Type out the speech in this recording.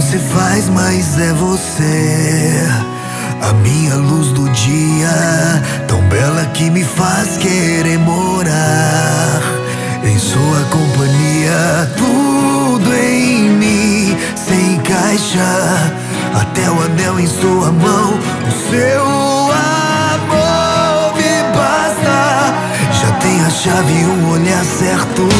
você faz, mas é você, a minha luz do dia, tão bela que me faz querer morar em sua companhia. Tudo em mim se encaixa, até o anel em sua mão. O seu amor me basta, já tem a chave e um olhar certo.